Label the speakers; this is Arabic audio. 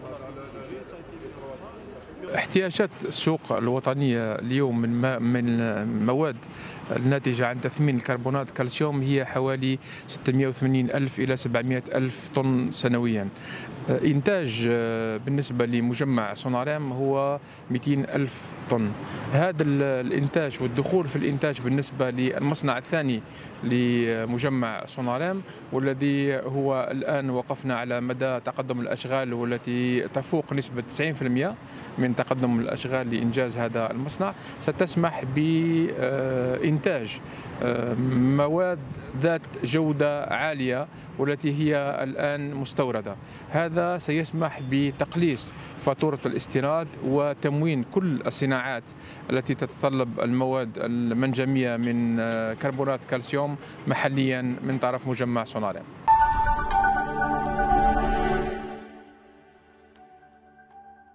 Speaker 1: احتياجات السوق الوطنية اليوم من المواد الناتجة عن تثمين الكربونات الكالسيوم هي حوالي 680 ألف إلى 700 ألف طن سنويا. إنتاج بالنسبة لمجمع سونارام هو 200 ألف طن. هذا الإنتاج والدخول في الإنتاج بالنسبة للمصنع الثاني لمجمع سونارام، والذي هو الآن وقفنا على مدى تقدم الأشغال والتي تفوق نسبة 90% من تقدم الأشغال لإنجاز هذا المصنع، ستسمح بإنتاج مواد ذات جودة عالية والتي هي الآن مستوردة. هذا سيسمح بتقليص فاتورة الاستيراد وتموين كل الصناعات التي تتطلب المواد المنجمية من كربونات كالسيوم محليا من طرف مجمع سونارام.